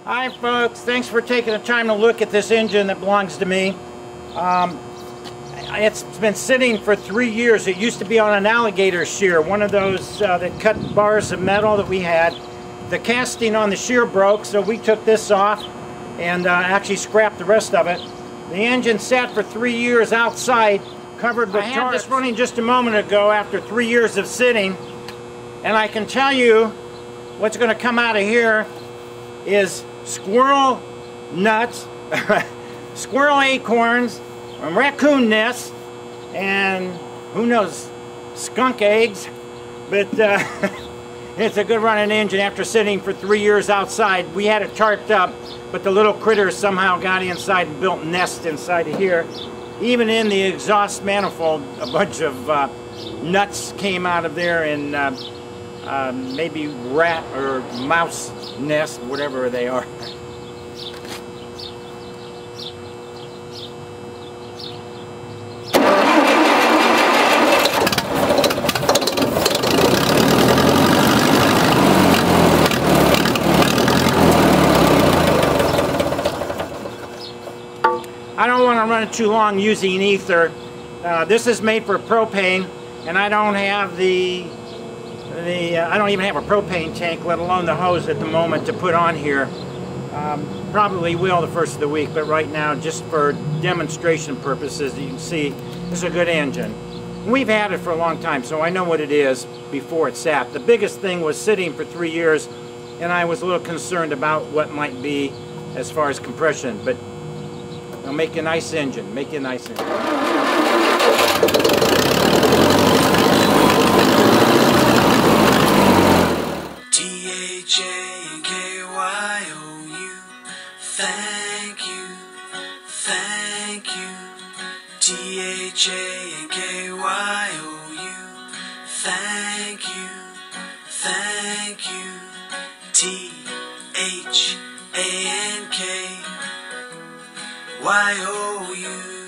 Hi folks, thanks for taking the time to look at this engine that belongs to me. It's been sitting for 3 years. It used to be on an alligator shear, one of those that cut bars of metal that we had. The casting on the shear broke, so we took this off and actually scrapped the rest of it. The engine sat for 3 years outside, covered with tarps. I had this running just a moment ago after 3 years of sitting, and I can tell you what's going to come out of here is squirrel nuts, squirrel acorns, raccoon nests, and who knows, skunk eggs. But it's a good running engine after sitting for 3 years outside. We had it tarped up, but the little critters somehow got inside and built nests inside of here. Even in the exhaust manifold, a bunch of nuts came out of there, and maybe rat or mouse nest, whatever they are. I don't want to run it too long using ether. This is made for propane, and I don't have I don't even have a propane tank, let alone the hose at the moment to put on here. Probably will the first of the week, but right now, just for demonstration purposes, you can see this is a good engine. We've had it for a long time, so I know what it is before it sat. The biggest thing was sitting for 3 years, and I was a little concerned about what might be as far as compression, but it'll make a nice engine, make a nice engine. T-H-A-N-K-Y-O-U, thank you, thank you. T-H-A-N-K-Y-O-U, thank you, thank you. T-H-A-N-K-Y-O-U.